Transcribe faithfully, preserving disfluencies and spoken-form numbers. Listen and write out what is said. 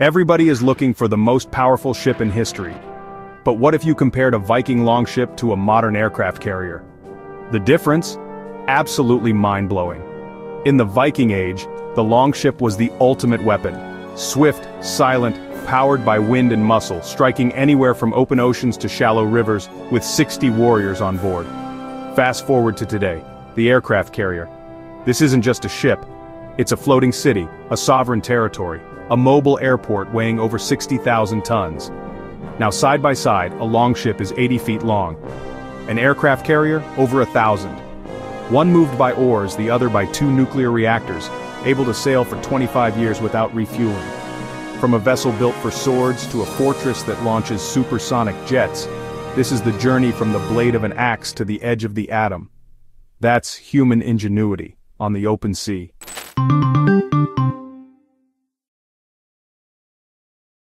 Everybody is looking for the most powerful ship in history. But what if you compared a Viking longship to a modern aircraft carrier? The difference? Absolutely mind-blowing. In the Viking Age, the longship was the ultimate weapon. Swift, silent, powered by wind and muscle, striking anywhere from open oceans to shallow rivers, with sixty warriors on board. Fast forward to today, the aircraft carrier. This isn't just a ship. It's a floating city, a sovereign territory, a mobile airport weighing over sixty thousand tons. Now side by side, a longship is eighty feet long. An aircraft carrier, over a thousand. One moved by oars, the other by two nuclear reactors, able to sail for twenty-five years without refueling. From a vessel built for swords to a fortress that launches supersonic jets, this is the journey from the blade of an axe to the edge of the atom. That's human ingenuity on the open sea.